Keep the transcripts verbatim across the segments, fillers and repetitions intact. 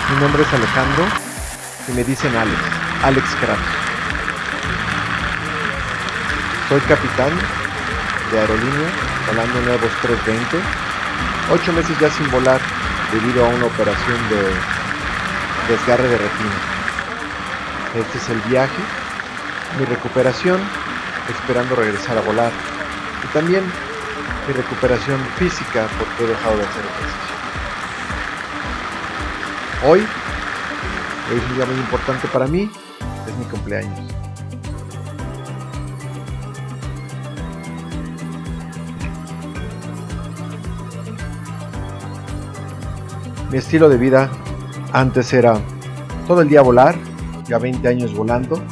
Mi nombre es Alejandro y me dicen Alex, Alex Kratos. Soy capitán de aerolínea, volando un Airbus trescientos veinte, ocho meses ya sin volar debido a una operación de desgarre de retina. Este es el viaje, mi recuperación, esperando regresar a volar, y también mi recuperación física porque he dejado de hacer ejercicio. Hoy, hoy es un día muy importante para mí, es mi cumpleaños. Mi estilo de vida antes era todo el día volar, ya veinte años volando,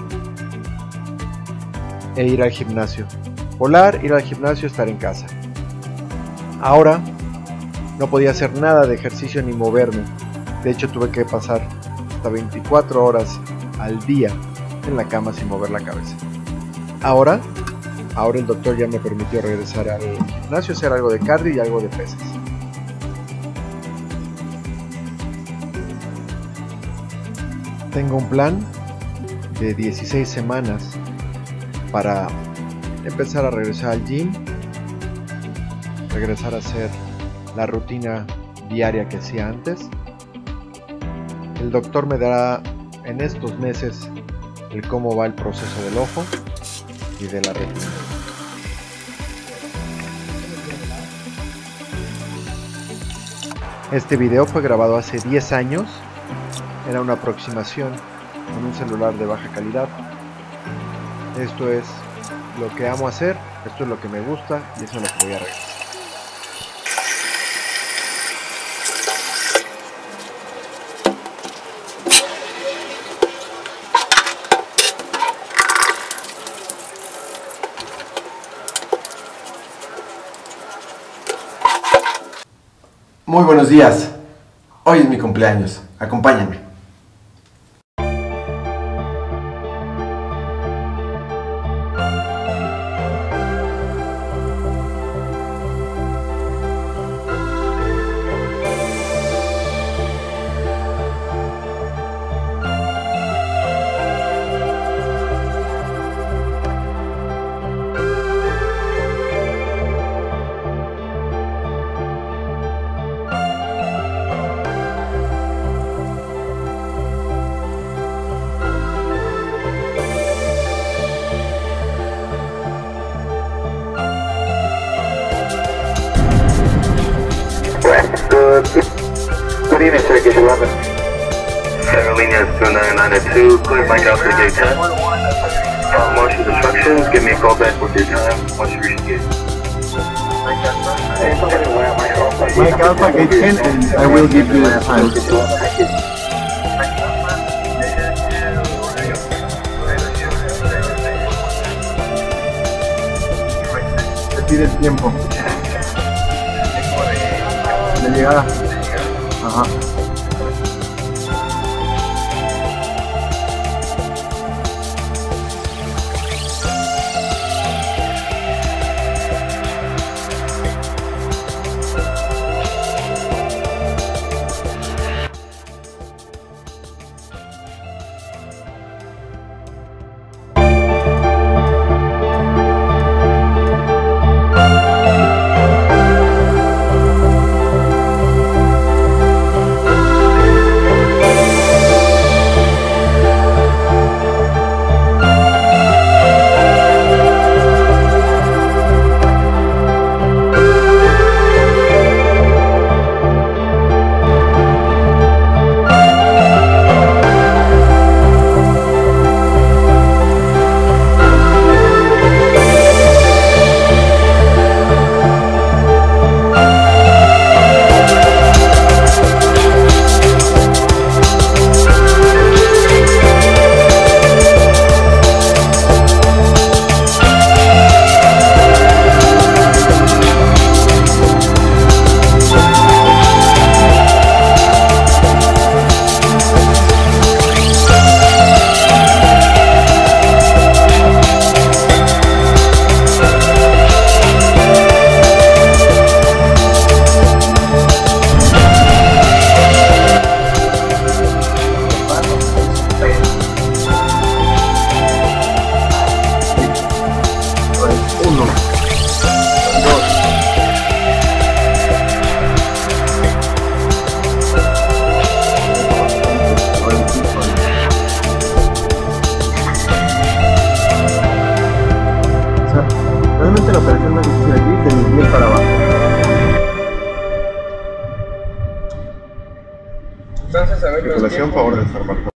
e ir al gimnasio. Volar, ir al gimnasio, estar en casa. Ahora no podía hacer nada de ejercicio ni moverme. De hecho, tuve que pasar hasta veinticuatro horas al día en la cama sin mover la cabeza. Ahora, ahora el doctor ya me permitió regresar al gimnasio, hacer algo de cardio y algo de pesas. Tengo un plan de dieciséis semanas para empezar a regresar al gym, regresar a hacer la rutina diaria que hacía antes. El doctor me dará en estos meses el cómo va el proceso del ojo y de la retina. Este video fue grabado hace diez años. Era una aproximación con un celular de baja calidad. Esto es lo que amo hacer, esto es lo que me gusta y eso es lo que voy a regresar. Muy buenos días. Hoy es mi cumpleaños. Acompáñenme. Good evening, sir. Gate eleven. Aerolínea two nine nine two, clear Mike out to gate ten. Follow Marshall's instructions, give me a call back with your time once you reach the gate. Mike Alpha gate ten and I will give you the time. Te pide el tiempo de llegada. Ajá. Tripulación, favor de desarmar.